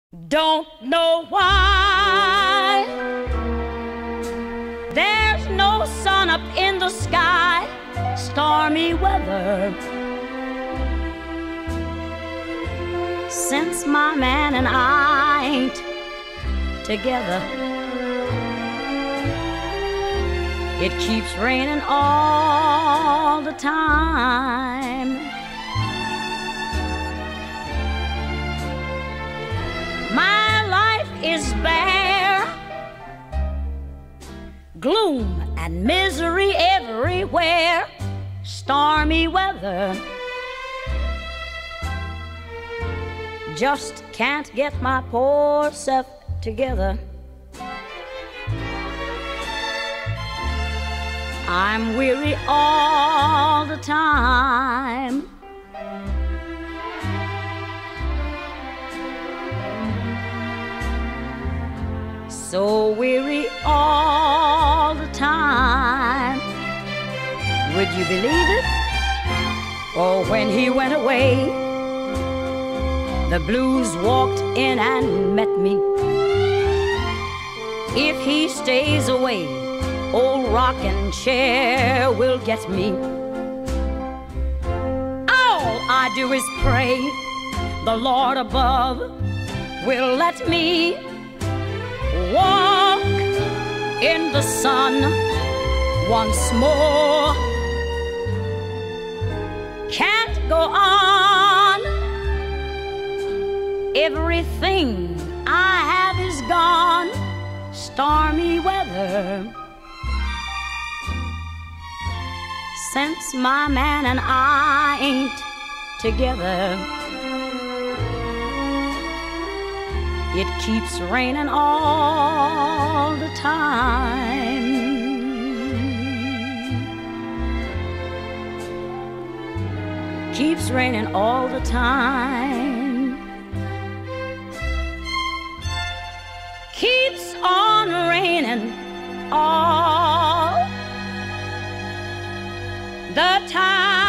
Don't know why there's no sun up in the sky, stormy weather. Since my man and I ain't together, it keeps raining all the time. My life is bare, gloom and misery everywhere, stormy weather. Just can't get my poor self together. I'm weary all the time. So weary all the time. Would you believe it? Oh, when he went away, the blues walked in and met me. If he stays away, old rocking chair will get me. All I do is pray the Lord above will let me walk in the sun once more. Can't go on. Everything I have is gone. Stormy weather. Since my man and I ain't together, it keeps raining all the time. Keeps raining all the time. Keeps on raining all the time.